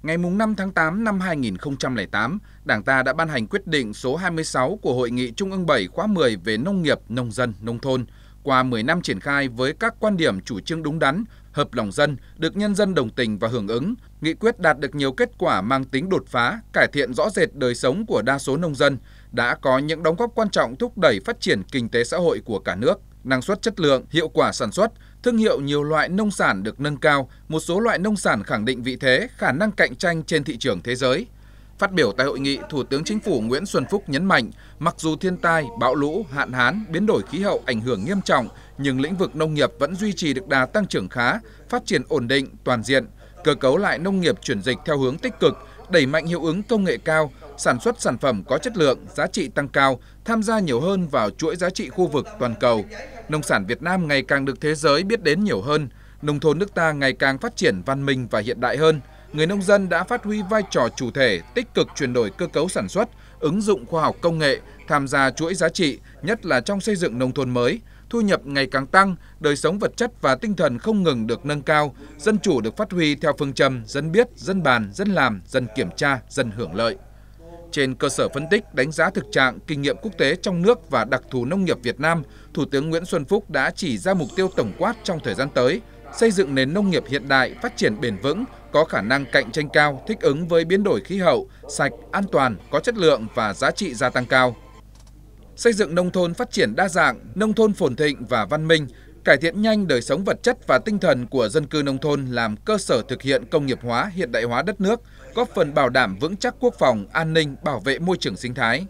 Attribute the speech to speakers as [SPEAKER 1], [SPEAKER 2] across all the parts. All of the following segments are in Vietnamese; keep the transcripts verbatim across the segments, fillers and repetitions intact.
[SPEAKER 1] Ngày năm tháng tám năm hai nghìn không trăm lẻ tám, Đảng ta đã ban hành quyết định số hai mươi sáu của Hội nghị Trung ương bảy khóa mười về nông nghiệp, nông dân, nông thôn. Qua mười năm triển khai với các quan điểm chủ trương đúng đắn, hợp lòng dân, được nhân dân đồng tình và hưởng ứng, nghị quyết đạt được nhiều kết quả mang tính đột phá, cải thiện rõ rệt đời sống của đa số nông dân, đã có những đóng góp quan trọng thúc đẩy phát triển kinh tế xã hội của cả nước. Năng suất chất lượng, hiệu quả sản xuất, thương hiệu nhiều loại nông sản được nâng cao, một số loại nông sản khẳng định vị thế, khả năng cạnh tranh trên thị trường thế giới. Phát biểu tại hội nghị, Thủ tướng Chính phủ Nguyễn Xuân Phúc nhấn mạnh, mặc dù thiên tai, bão lũ, hạn hán, biến đổi khí hậu ảnh hưởng nghiêm trọng, nhưng lĩnh vực nông nghiệp vẫn duy trì được đà tăng trưởng khá, phát triển ổn định, toàn diện, cơ cấu lại nông nghiệp chuyển dịch theo hướng tích cực, đẩy mạnh hiệu ứng công nghệ cao, sản xuất sản phẩm có chất lượng, giá trị tăng cao, tham gia nhiều hơn vào chuỗi giá trị khu vực toàn cầu. Nông sản Việt Nam ngày càng được thế giới biết đến nhiều hơn, nông thôn nước ta ngày càng phát triển văn minh và hiện đại hơn. Người nông dân đã phát huy vai trò chủ thể, tích cực chuyển đổi cơ cấu sản xuất, ứng dụng khoa học công nghệ, tham gia chuỗi giá trị, nhất là trong xây dựng nông thôn mới. Thu nhập ngày càng tăng, đời sống vật chất và tinh thần không ngừng được nâng cao, dân chủ được phát huy theo phương châm dân biết, dân bàn, dân làm, dân kiểm tra, dân hưởng lợi. Trên cơ sở phân tích, đánh giá thực trạng, kinh nghiệm quốc tế trong nước và đặc thù nông nghiệp Việt Nam, Thủ tướng Nguyễn Xuân Phúc đã chỉ ra mục tiêu tổng quát trong thời gian tới, xây dựng nền nông nghiệp hiện đại, phát triển bền vững, có khả năng cạnh tranh cao, thích ứng với biến đổi khí hậu, sạch, an toàn, có chất lượng và giá trị gia tăng cao. Xây dựng nông thôn phát triển đa dạng, nông thôn phồn thịnh và văn minh, cải thiện nhanh đời sống vật chất và tinh thần của dân cư nông thôn làm cơ sở thực hiện công nghiệp hóa, hiện đại hóa đất nước, góp phần bảo đảm vững chắc quốc phòng, an ninh, bảo vệ môi trường sinh thái.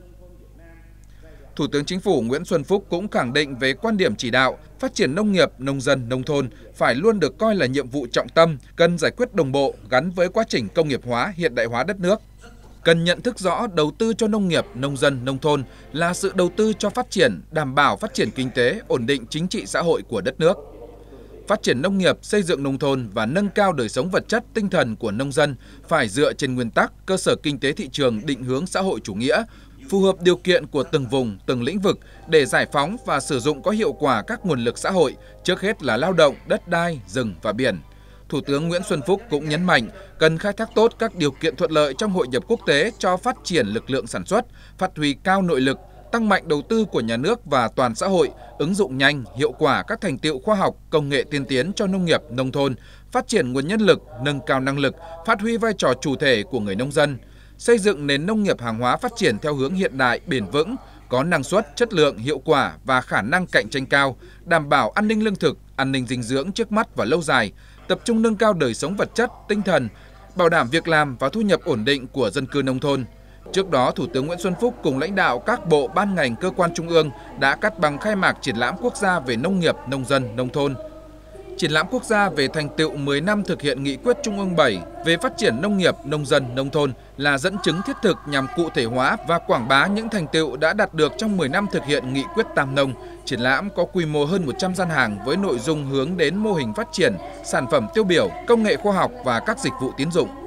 [SPEAKER 1] Thủ tướng Chính phủ Nguyễn Xuân Phúc cũng khẳng định về quan điểm chỉ đạo, phát triển nông nghiệp, nông dân, nông thôn phải luôn được coi là nhiệm vụ trọng tâm, cần giải quyết đồng bộ gắn với quá trình công nghiệp hóa, hiện đại hóa đất nước. Cần nhận thức rõ đầu tư cho nông nghiệp, nông dân, nông thôn là sự đầu tư cho phát triển, đảm bảo phát triển kinh tế, ổn định chính trị xã hội của đất nước. Phát triển nông nghiệp, xây dựng nông thôn và nâng cao đời sống vật chất, tinh thần của nông dân phải dựa trên nguyên tắc cơ sở kinh tế thị trường định hướng xã hội chủ nghĩa, phù hợp điều kiện của từng vùng, từng lĩnh vực để giải phóng và sử dụng có hiệu quả các nguồn lực xã hội, trước hết là lao động, đất đai, rừng và biển. Thủ tướng Nguyễn Xuân Phúc cũng nhấn mạnh cần khai thác tốt các điều kiện thuận lợi trong hội nhập quốc tế cho phát triển lực lượng sản xuất, phát huy cao nội lực, tăng mạnh đầu tư của nhà nước và toàn xã hội, ứng dụng nhanh, hiệu quả các thành tựu khoa học, công nghệ tiên tiến cho nông nghiệp, nông thôn, phát triển nguồn nhân lực, nâng cao năng lực, phát huy vai trò chủ thể của người nông dân, xây dựng nền nông nghiệp hàng hóa phát triển theo hướng hiện đại, bền vững, có năng suất, chất lượng, hiệu quả và khả năng cạnh tranh cao, đảm bảo an ninh lương thực, an ninh dinh dưỡng trước mắt và lâu dài, tập trung nâng cao đời sống vật chất, tinh thần, bảo đảm việc làm và thu nhập ổn định của dân cư nông thôn. Trước đó, Thủ tướng Nguyễn Xuân Phúc cùng lãnh đạo các bộ ban ngành cơ quan trung ương đã cắt băng khai mạc triển lãm quốc gia về nông nghiệp, nông dân, nông thôn. Triển lãm quốc gia về thành tựu mười năm thực hiện nghị quyết Trung ương bảy về phát triển nông nghiệp, nông dân, nông thôn là dẫn chứng thiết thực nhằm cụ thể hóa và quảng bá những thành tựu đã đạt được trong mười năm thực hiện nghị quyết Tam Nông. Triển lãm có quy mô hơn một trăm gian hàng với nội dung hướng đến mô hình phát triển, sản phẩm tiêu biểu, công nghệ khoa học và các dịch vụ tín dụng.